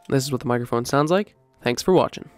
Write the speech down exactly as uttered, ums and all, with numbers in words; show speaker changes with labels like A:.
A: This is what the microphone sounds like. Thanks for watching.